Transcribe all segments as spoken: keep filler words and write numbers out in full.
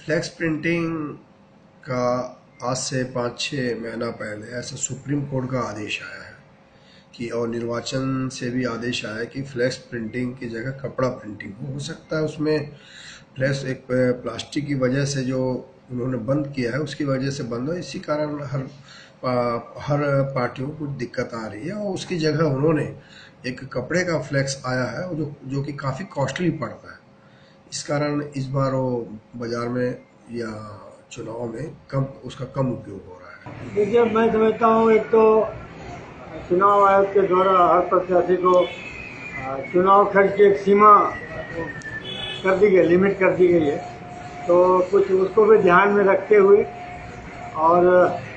Flex printing का आज से पाँच छः महीना पहले ऐसा सुप्रीम कोर्ट का आदेश आया है कि और निर्वाचन से भी आदेश आया है कि फ्लैक्स प्रिंटिंग की जगह कपड़ा प्रिंटिंग हो हो सकता है। उसमें फ्लैक्स एक प्लास्टिक की वजह से जो उन्होंने बंद किया है उसकी वजह से बंद हो, इसी कारण हर हर पार्टियों को दिक्कत आ रही है और उसकी जगह उन्होंने एक कपड़े का फ्लैक्स आया है जो जो कि काफ़ी कॉस्टली पड़ता है। इस कारण इस बार वो बाजार में या चुनाव में कम उसका कम उपयोग हो रहा है। देखिए, मैं समझता हूँ एक तो चुनाव आयोग के द्वारा हर प्रत्याशी को चुनाव खर्च की एक सीमा कर दी गई, लिमिट कर दी गई है, तो कुछ उसको भी ध्यान में रखते हुए और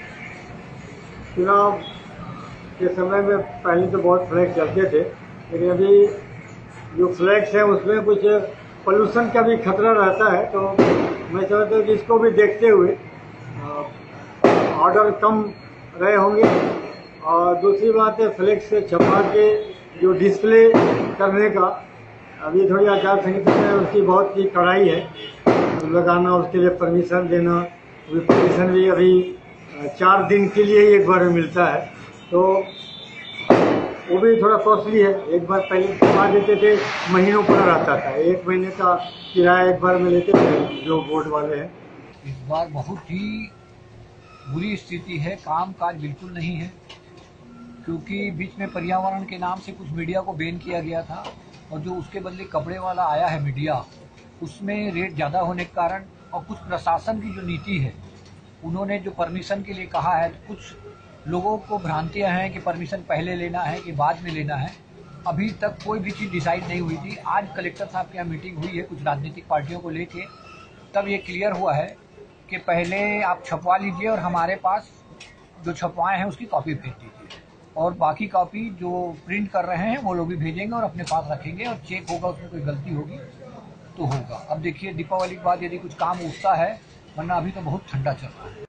चुनाव के समय में पहले तो बहुत फ्लैक्स चलते थे, लेकिन अभी जो फ्लैक्स है उसमें कुछ पोल्यूशन का भी खतरा रहता है, तो मैं समझता हूँ कि इसको भी देखते हुए ऑर्डर कम रहे होंगे। और दूसरी बात है, फ्लैक्स छपा के जो डिस्प्ले करने का अभी थोड़ी आचार संहिता में उसकी बहुत ही कड़ाई है, लगाना, उसके लिए परमिशन देना, वो परमिशन भी अभी चार दिन के लिए ही एक बार में मिलता है, तो वो भी थोड़ा कॉस्टली है। एक बार पहले करवा देते थे, महीनों पर रहता था, एक महीने का किराया एक बार में लेते थे जो बोर्ड वाले हैं। इस बार बहुत ही बुरी स्थिति है, काम काज बिल्कुल नहीं है, क्योंकि बीच में पर्यावरण के नाम से कुछ मीडिया को बैन किया गया था और जो उसके बदले कपड़े वाला आया है मीडिया, उसमें रेट ज़्यादा होने के कारण और कुछ प्रशासन की जो नीति है, उन्होंने जो परमिशन के लिए कहा है, तो कुछ लोगों को भ्रांतियां हैं कि परमिशन पहले लेना है कि बाद में लेना है। अभी तक कोई भी चीज़ डिसाइड नहीं हुई थी। आज कलेक्टर साहब के यहाँ मीटिंग हुई है कुछ राजनीतिक पार्टियों को लेके, तब ये क्लियर हुआ है कि पहले आप छपवा लीजिए और हमारे पास जो छपवाए हैं उसकी कॉपी भेज दीजिए, और बाकी कॉपी जो प्रिंट कर रहे हैं वो लोग भी भेजेंगे और अपने पास रखेंगे, और चेक होगा, उसमें कोई गलती होगी तो होगा। अब देखिए, दीपावली के बाद यदि कुछ काम उठता है, वरना अभी तो बहुत ठंडा चल रहा है।